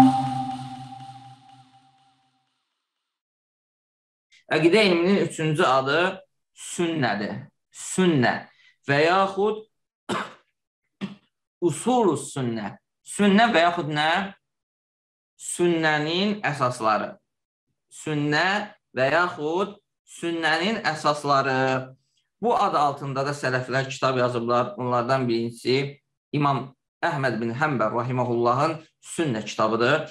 Əqidə elminin üçüncü adı sünnədir. Sünnə və yaxud usulus sünnə. Sünnə və yaxud nə? Sünnənin əsasları. Sünnə və yaxud sünnənin əsasları. Bu adı altında da sələflər kitab yazıblar. Bunlardan birincisi İmam Əhməd bin Həmbəl rahiməhullahın sünnə kitabıdır.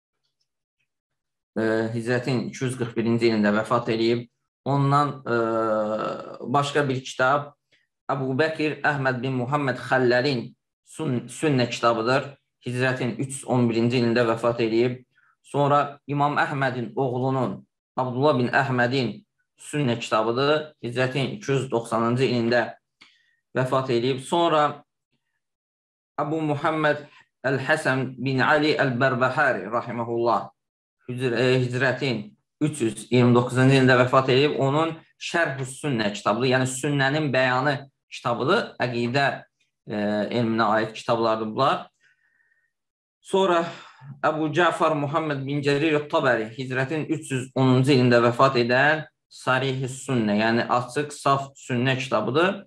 Hicrətin 241-ci ilində vəfat edib. Ondan başqa bir kitab Əbu Bəkir Əhməd bin Muhammed Xəllərin sünnə kitabıdır. Hicrətin 311-ci ilində vəfat edib. Sonra İmam Əhmədin oğlunun Abdullah bin Əhmədin sünnə kitabıdır. Hicrətin 290-cı ilində vəfat edib. Sonra Əbu Muhammed Əl-Həsən bin Ali Əl-Bərbəhəri rahiməhullah Hicrətin 329-cu ilində vəfat edib. Onun Şərh-ü Sünnə kitabıdır. Yəni sünnənin bəyanı kitabıdır. Əqidə elminə aid kitablardır bunlar. Sonra Əbu Cəfər Muhammed bin Cərir Tabari Hicrətin 310-cu ilində vəfat edən Sarih-i Sünnə, yəni açıq, saf sünnə kitabıdır.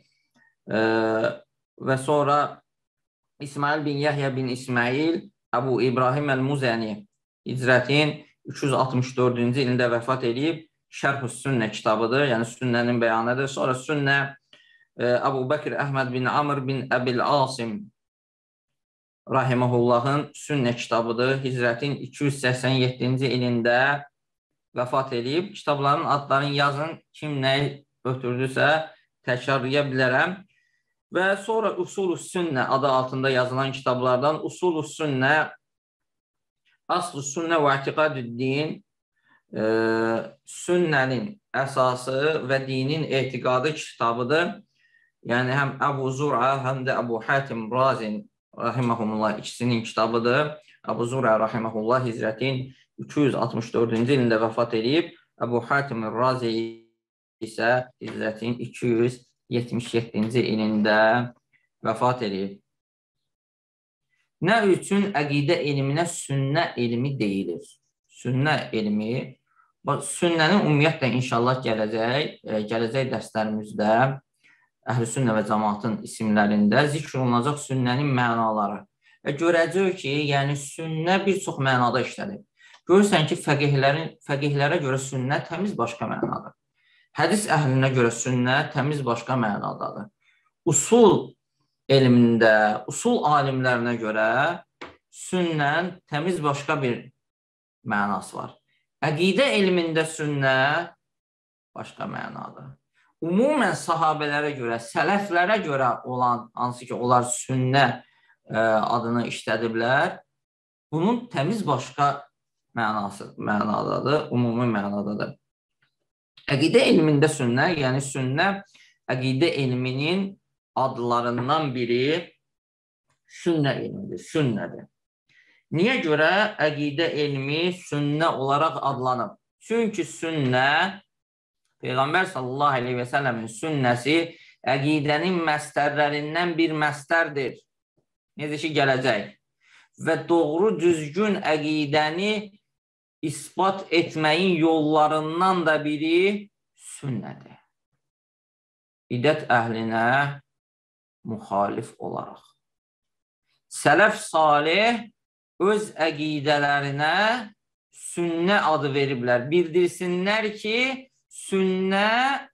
Və sonra İsmail bin Yahya bin İsmail Əbu İbrahim Əl-Muzəni Hicrətin 364-cü ilində vəfat edib. Şərh-ü Sünnə kitabıdır, yəni sünnənin bəyanıdır. Sonra sünnə Əbu Bəkir Əhməd bin Amr bin Əbil Asim rahiməhullahın sünnə kitabıdır. Hicrətin 287-ci ilində vəfat edib. Kitabların adlarını yazın, kim nəyi ötürdüsə təkrarlaya bilərəm. Və sonra Usul-u Sünnə adı altında yazılan kitablardan Usul-u Sünnə, Asl-ı Sünnə və Ətiqad-ü-Din, sünnənin əsası və dinin etiqadı kitabıdır. Yəni həm Əbu Zur'a, həm də Əbu Hatim Razin rahiməhullah ikisinin kitabıdır. Əbu Zur'a rahiməhullah Hicrətin 264-cü ilində vəfat edib. Əbu Hatim Razi isə Hicrətin 277-ci ilində vəfat edib. Nə üçün əqidə elminə sünnə elmi deyilir? Sünnə elmi, sünnənin ümumiyyətlə inşallah gələcək dərslərimizdə Əhl-i Sünnə və Cəmaatın isimlərində zikr olunacaq sünnənin mənaları. Və görəcək ki, yəni sünnə bir çox mənada işlədir. Görürsən ki, fəqihlərə görə sünnə təmiz başqa mənadadır. Hədis əhlinə görə sünnə təmiz başqa mənadadır. Usul elmində, usul alimlərinə görə sünnən təmiz başqa bir mənası var. Əqidə elmində sünnə başqa mənadır. Ümumən sahabələrə görə, sələflərə görə olan, hansı ki, onlar sünnə adını işlədiblər, bunun təmiz başqa mənadadır, ümumi mənadadır. Əqidə elmində sünnə, yəni sünnə əqidə elminin adlarından biri sünnə elmidir, sünnədir. Niyə görə əqidə elmi sünnə olaraq adlanıb? Çünki sünnə Peyğəmbər sallallahu aleyhi və səlləmin sünnəsi əqidənin məstərlərindən bir məstərdir. Necə ki, gələcək. Və doğru düzgün əqidəni isbat etməyin yollarından da biri sünnədir. Bidət əhlinə müxalif olaraq. Sələf salih öz əqidələrinə sünnə adı veriblər. Bildirsinlər ki, sünnə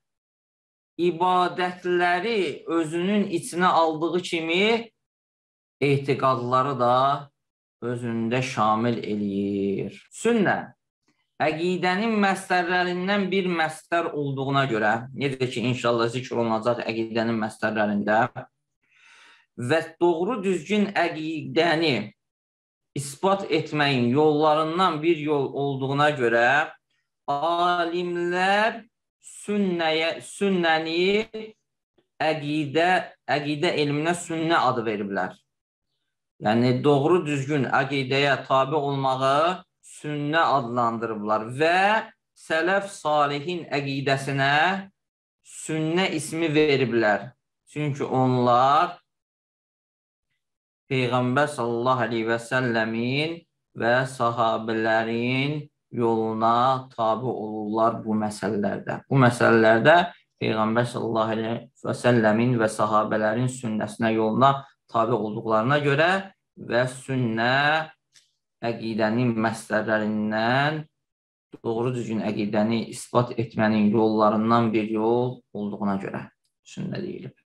ibadətləri özünün içinə aldığı kimi etiqadları da özündə şamil eləyir. Sünnə əqidənin məstərlərindən bir məstər olduğuna görə, necə ki, inşallah zikr olunacaq əqidənin məstərlərində və doğru düzgün əqidəni isbat etməyin yollarından bir yol olduğuna görə alimlər sünnəni əqidə elminə sünnə adı veriblər. Yəni, doğru düzgün əqidəyə tabi olmağı sünnə adlandırıblar və sələf salihin əqidəsinə sünnə ismi veriblər. Çünki onlar Peyğəmbər sallallahu aleyhi və səlləmin və sahabələrin yoluna tabi olurlar bu məsələlərdə. Bu məsələlərdə Peyğəmbər sallallahu aleyhi və səlləmin və sahabələrin sünnəsinə, yoluna tabi olduqlarına görə və sünnə əqidənin məsələlərindən doğru düzgün əqidəni isbat etmənin yollarından bir yol olduğuna görə sünnə deyilib.